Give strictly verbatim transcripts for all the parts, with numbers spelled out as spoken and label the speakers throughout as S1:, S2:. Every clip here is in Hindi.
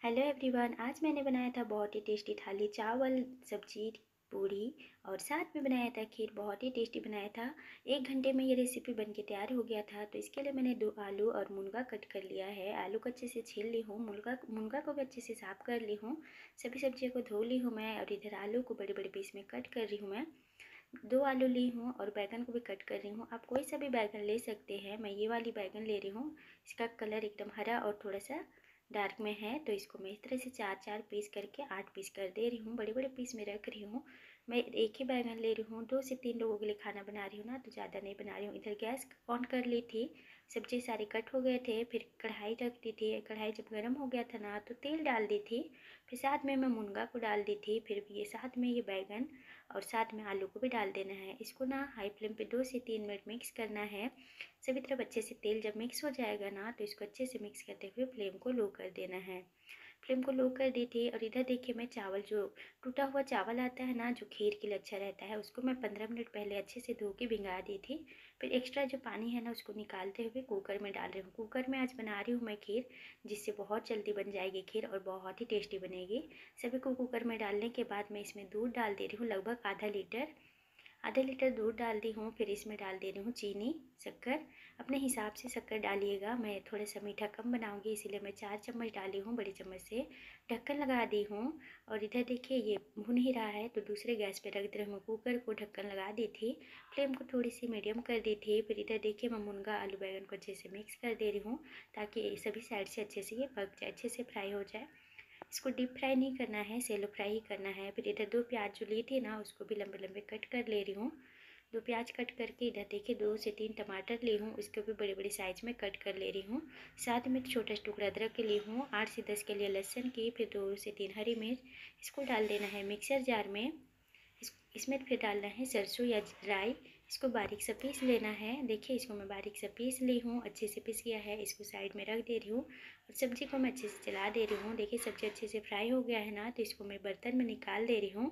S1: Hello everyone. आज मैंने बनाया था बहुत ही टेस्टी थाली, चावल सब्जी पूरी और साथ में बनाया था खीर। बहुत ही टेस्टी बनाया था। एक घंटे में ये रेसिपी बनके तैयार हो गया था। तो इसके लिए मैंने दो आलू और मुनगा कट कर लिया है। आलू को अच्छे से छील ली हूँ, मुनगा मुनगा को भी अच्छे से साफ़ कर ली हूँ। सभी सब्जियों को धो ली हूँ मैं। और इधर आलू को बड़े बड़े पीस में कट कर रही हूँ मैं। दो आलू ली हूँ और बैगन को भी कट कर रही हूँ। आप कोई सा भी बैगन ले सकते हैं। मैं ये वाली बैगन ले रही हूँ। इसका कलर एकदम हरा और थोड़ा सा डार्क में है। तो इसको मैं इस तरह से चार चार पीस करके आठ पीस कर दे रही हूँ। बड़े बड़े पीस में रख रही हूँ। मैं एक ही बैगन ले रही हूँ। दो से तीन लोगों के लिए खाना बना रही हूँ ना, तो ज़्यादा नहीं बना रही हूँ। इधर गैस ऑन कर ली थी। सब्जी सारे कट हो गए थे। फिर कढ़ाई रख दी थी। कढ़ाई जब गर्म हो गया था ना, तो तेल डाल दी थी। फिर साथ में मैं मुनगा को डाल दी थी। फिर ये साथ में ये बैगन और साथ में आलू को भी डाल देना है। इसको ना हाई फ्लेम पे दो से तीन मिनट मिक्स करना है। सभी तरफ अच्छे से तेल जब मिक्स हो जाएगा ना, तो इसको अच्छे से मिक्स करते हुए फ्लेम को लो कर देना है। फ्लेम को लो कर दी थी। और इधर देखिए, मैं चावल जो टूटा हुआ चावल आता है ना, जो खीर के लिए अच्छा रहता है, उसको मैं पंद्रह मिनट पहले अच्छे से धो के भिंगा दी थी। फिर एक्स्ट्रा जो पानी है ना, उसको निकालते हुए कुकर में डाल रही हूँ। कुकर में आज बना रही हूँ मैं खीर, जिससे बहुत जल्दी बन जाएगी खीर और बहुत ही टेस्टी बनेगी। सभी को कुकर में डालने के बाद मैं इसमें दूध डाल दे रही हूँ, लगभग आधा लीटर आधा लीटर दूध डाल दी हूँ। फिर इसमें डाल दे रही हूँ चीनी, शक्कर। अपने हिसाब से शक्कर डालिएगा। मैं थोड़ा सा मीठा कम बनाऊँगी, इसीलिए मैं चार चम्मच डाली हूँ बड़ी चम्मच से। ढक्कन लगा दी हूँ। और इधर देखिए, ये भुन ही रहा है, तो दूसरे गैस पे रख दे रही हूँ। कुकर को ढक्कन लगा दी थी। फ्लेम को थोड़ी सी मीडियम कर दी थी। फिर इधर देखिए, मैं मुनगा आलू बैगन को अच्छे से मिक्स कर दे रही हूँ, ताकि सभी साइड से अच्छे से ये पक जाए, अच्छे से फ्राई हो जाए। इसको डीप फ्राई नहीं करना है, सेलो फ्राई ही करना है। फिर इधर दो प्याज जो ली थी ना, उसको भी लंबे लंबे कट कर ले रही हूँ। दो प्याज कट करके इधर देखिए, दो से तीन टमाटर ली हूँ, उसको भी बड़े बड़े साइज में कट कर ले रही हूँ। साथ में छोटा टुकड़ा अदरक के ली हूँ, आठ से दस के लिए लहसुन की, फिर दो से तीन हरी मिर्च। इसको डाल देना है मिक्सर जार में। इस इसमें फिर डालना है सरसों या राई। इसको बारीक सा पीस लेना है। देखिए, इसको मैं बारीक सा पीस ली हूँ, अच्छे से पीस गया है। इसको साइड में रख दे रही हूँ और सब्जी को मैं अच्छे से चला दे रही हूँ। देखिए, सब्जी अच्छे से फ्राई हो गया है ना, तो इसको मैं बर्तन में निकाल दे रही हूँ।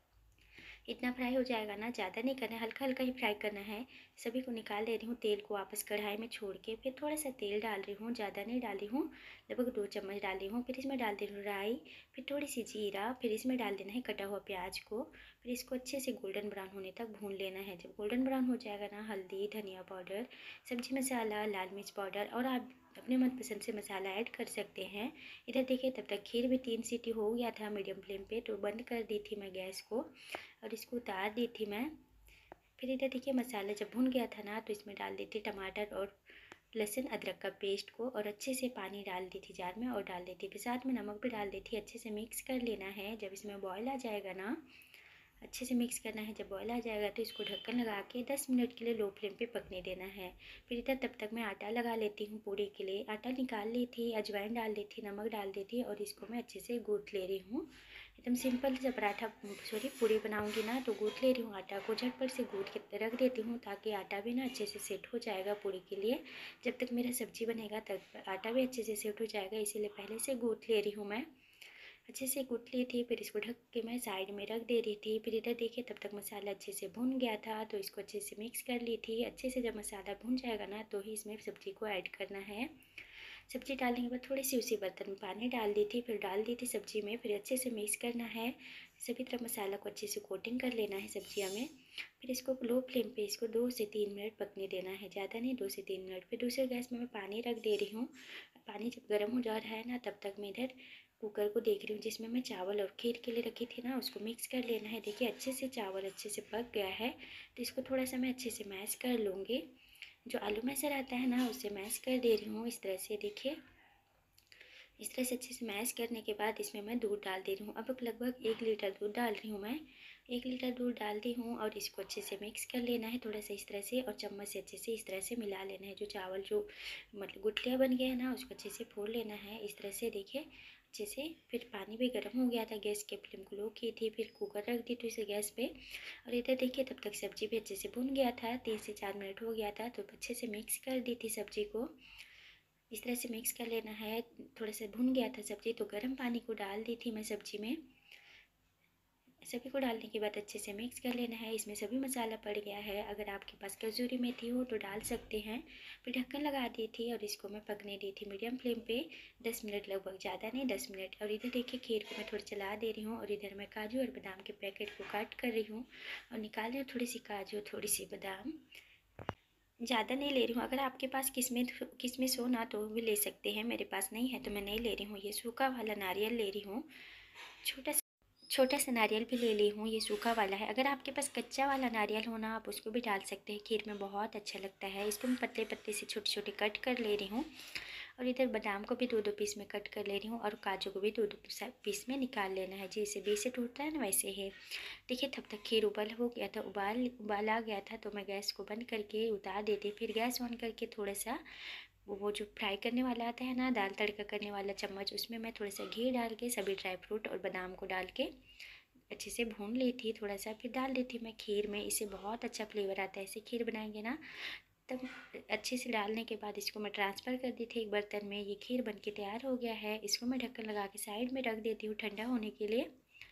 S1: इतना फ्राई हो जाएगा ना, ज़्यादा नहीं करना है, हल्का हल्का ही फ्राई करना है। सभी को निकाल दे रही हूँ। तेल को वापस कढ़ाई में छोड़ के फिर थोड़ा सा तेल डाल रही हूँ, ज़्यादा नहीं डाली हूँ, लगभग दो चम्मच डाली हूँ। फिर इसमें डाल दे रही हूँ राई, फिर थोड़ी सी जीरा। फिर इसमें डाल देना है कटा हुआ प्याज को। फिर इसको अच्छे से गोल्डन ब्राउन होने तक भून लेना है। जब गोल्डन ब्राउन हो जाएगा ना, हल्दी, धनिया पाउडर, सब्जी मसाला, लाल मिर्च पाउडर और आप अपने मनपसंद से मसाला ऐड कर सकते हैं। इधर देखिए, तब तक खीर भी तीन सीटी हो गया था मीडियम फ्लेम पे, तो बंद कर दी थी मैं गैस को और इसको उतार दी थी मैं। फिर इधर देखिए, मसाला जब भुन गया था ना, तो इसमें डाल दी थी टमाटर और लहसुन अदरक का पेस्ट को, और अच्छे से पानी डाल दी थी जार में और डाल दी थी। फिर साथ में नमक भी डाल दी थी। अच्छे से मिक्स कर लेना है। जब इसमें बॉयल आ जाएगा ना, अच्छे से मिक्स करना है। जब बॉयल आ जाएगा, तो इसको ढक्कन लगा के दस मिनट के लिए लो फ्लेम पे पकने देना है। फिर इधर तब तक मैं आटा लगा लेती हूँ पूड़ी के लिए। आटा निकाल ली थी, अजवाइन डाल दी थी, नमक डाल दी थी, और इसको मैं अच्छे से गूँथ ले रही हूँ। एकदम सिंपल सा पराठा सॉरी पूड़ी बनाऊँगी ना, तो गूँथ ले रही हूँ आटा को। झटपट से गूँथ के रख देती हूँ, ताकि आटा भी ना अच्छे से सेट हो जाएगा पूड़ी के लिए। जब तक मेरा सब्जी बनेगा, तब आटा भी अच्छे से सेट हो जाएगा, इसीलिए पहले से गूँथ ले रही हूँ मैं। अच्छे से कूट ली थी। फिर इसको ढक के मैं साइड में रख दे रही थी। फिर इधर देखिए, तब तक मसाला अच्छे से भुन गया था, तो इसको अच्छे से मिक्स कर ली थी। अच्छे से जब मसाला भुन जाएगा ना, तो ही इसमें सब्जी को ऐड करना है। सब्जी डालने के बाद थोड़ी सी उसी बर्तन में पानी डाल दी थी, फिर डाल दी थी सब्जी में। फिर अच्छे से मिक्स करना है। सभी तरफ मसाला को अच्छे से कोटिंग कर लेना है सब्जियाँ में। फिर इसको लो फ्लेम पे इसको दो से तीन मिनट पकने देना है, ज़्यादा नहीं, दो से तीन मिनट। फिर दूसरे गैस में मैं पानी रख दे रही हूँ। पानी जब गर्म हो जा रहा है ना, तब तक मैं इधर कुकर को देख रही हूँ, जिसमें मैं चावल और खीर के लिए रखी थी ना, उसको मिक्स कर लेना है। देखिए, अच्छे से चावल अच्छे से पक गया है, तो इसको थोड़ा सा मैं अच्छे से मैश कर लूँगी। जो आलू मैशर आता है ना, उससे मैश कर दे रही हूँ इस तरह से। देखिए, इस तरह से अच्छे से मैश करने के बाद इसमें मैं दूध डाल दे रही हूँ। अब लगभग एक लीटर दूध डाल रही हूँ मैं। एक लीटर दूध डाल दी हूँ और इसको अच्छे से मिक्स कर लेना है थोड़ा सा इस तरह से, और चम्मच से अच्छे से इस तरह से मिला लेना है। जो चावल जो मतलब गुठलियाँ बन गया है ना, उसको अच्छे से फोड़ लेना है इस तरह से। देखिए, अच्छे से। फिर पानी भी गर्म हो गया था, गैस के फ्लेम को लो की थी, फिर कुकर रख दी थी इसे गैस पे। और इधर देखिए, तब तक सब्जी भी अच्छे से भुन गया था, तीन से चार मिनट हो गया था, तो अच्छे से मिक्स कर दी थी सब्जी को। इस तरह से मिक्स कर लेना है। थोड़ा सा भुन गया था सब्जी, तो गर्म पानी को डाल दी थी मैं सब्जी में। सभी को डालने के बाद अच्छे से मिक्स कर लेना है। इसमें सभी मसाला पड़ गया है। अगर आपके पास कसूरी मेथी हो तो डाल सकते हैं। फिर ढक्कन लगा दी थी और इसको मैं पकने दी थी मीडियम फ्लेम पे दस मिनट लगभग, ज़्यादा नहीं दस मिनट। और इधर देखिए खीर को मैं थोड़ा चला दे रही हूँ और इधर मैं काजू और बादाम के पैकेट को काट कर रही हूँ और निकाल रही हूँ थोड़ी सी काजू, थोड़ी सी बादाम। ज़्यादा नहीं ले रही हूँ। अगर आपके पास किस्मिस किस्मिस हो ना तो भी ले सकते हैं, मेरे पास नहीं है तो मैं नहीं ले रही हूँ। ये सूखा वाला नारियल ले रही हूँ, छोटा छोटा सा नारियल भी ले ली हूँ, ये सूखा वाला है। अगर आपके पास कच्चा वाला नारियल हो ना आप उसको भी डाल सकते हैं, खीर में बहुत अच्छा लगता है। इसको मैं पतले पतले से छोटे छोटे कट कर ले रही हूँ और इधर बादाम को भी दो दो पीस में कट कर ले रही हूँ और काजू को भी दो दो पीस में निकाल लेना है। जैसे बेसन टूटता है ना वैसे ही। देखिए तब तक खीर उबल हो गया था, उबाल उबाल आ गया था तो मैं गैस को बंद करके उतार देती। फिर गैस ऑन करके थोड़ा सा वो जो फ्राई करने वाला आता है ना, दाल तड़का करने वाला चम्मच, उसमें मैं थोड़ा सा घी डाल के सभी ड्राई फ्रूट और बादाम को डाल के अच्छे से भून ली थी थोड़ा सा। फिर डाल दी थी मैं खीर में। इससे बहुत अच्छा फ्लेवर आता है। ऐसे खीर बनाएंगे ना तब अच्छे से डालने के बाद इसको मैं ट्रांसफ़र कर दी थी एक बर्तन में। ये खीर बनके तैयार हो गया है। इसको मैं ढक्कन लगा के साइड में रख देती हूँ ठंडा होने के लिए।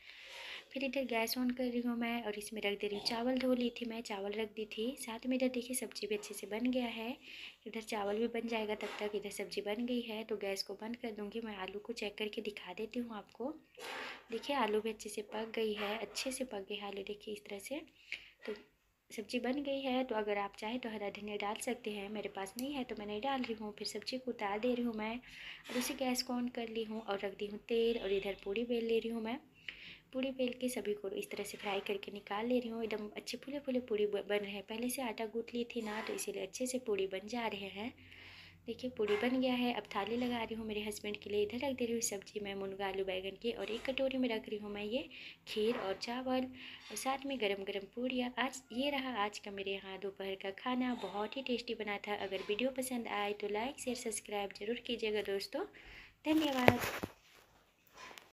S1: फिर इधर गैस ऑन कर रही हूँ मैं और इसमें रख दे रही हूँ चावल। धो ली थी मैं, चावल रख दी थी साथ में। इधर देखिए सब्ज़ी भी अच्छे से बन गया है, इधर चावल भी बन जाएगा तब तक। इधर सब्ज़ी बन गई है तो गैस को बंद कर दूँगी। मैं आलू को चेक करके दिखा देती हूँ आपको। देखिए आलू भी अच्छे से पक गई है, अच्छे से पक गई आलू देखिए इस तरह से। तो सब्ज़ी बन गई है। तो अगर आप चाहें तो हरा धनिया डाल सकते हैं, मेरे पास नहीं है तो मैं नहीं डाल रही हूँ। फिर सब्ज़ी को उतार दे रही हूँ मैं और उसी गैस को ऑन कर ली हूँ और रख दी हूँ तेल। और इधर पूड़ी बेल ले रही हूँ मैं। पूड़ी बेल के सभी को इस तरह से फ्राई करके निकाल ले रही हूँ। एकदम अच्छे फूले फूले पूड़ी बन रहे हैं। पहले से आटा गूँथ ली थी ना तो इसीलिए अच्छे से पूड़ी बन जा रहे हैं। देखिए पूड़ी बन गया है। अब थाली लगा रही हूँ मेरे हस्बैंड के लिए। इधर रख दे रही हूँ सब्ज़ी मैं मुनगा आलू बैगन की और एक कटोरी में रख रही हूँ मैं ये खीर और चावल और साथ में गरम गरम पूड़ियाँ। आज ये रहा आज का मेरे यहाँ दोपहर का खाना, बहुत ही टेस्टी बना था। अगर वीडियो पसंद आए तो लाइक शेयर सब्सक्राइब ज़रूर कीजिएगा दोस्तों। धन्यवाद।